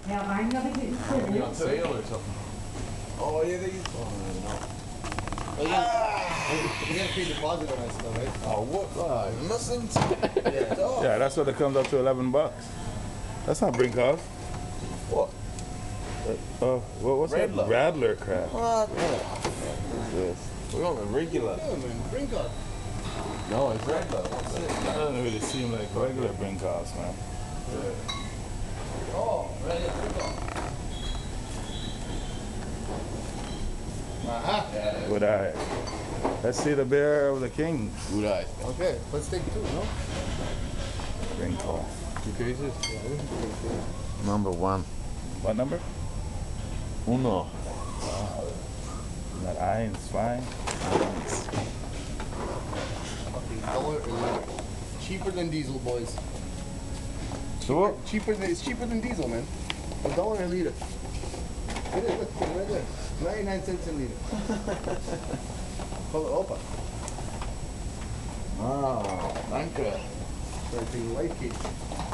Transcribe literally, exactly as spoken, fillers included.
Ja, rein habe ich nicht. Maybe on sale or something. Oh yeah, they use. Oh no. Oh, you, gotta, you gotta pay deposit on that stuff, right? Oh what? Uh, nothing. Yeah. Oh. Yeah, that's what it comes up to eleven bucks. That's not brink cost. What? Uh, uh, what, what's Radler. that? Radler crap. What? What's this? We're on a regular. Yeah, man. Bring up. No, it's regular. What's it? That doesn't really seem like regular brink cost, man. Yeah. Oh, regular bring up. Uh-huh. Yeah. Good eye. Let's see the bear of the king. Good eye. Okay, let's take two, no? Brink cost. Two cases? Yeah, we can take two. Number one. What number? Uno. That eins, zwei. Fucking dollar a liter. Cheaper than diesel, boys. So what? Cheaper than, it's cheaper than diesel, man. A dollar a liter. It is, look, right there. ninety-nine cents a liter. Call it Opa. Ah, danke. So I think life kit.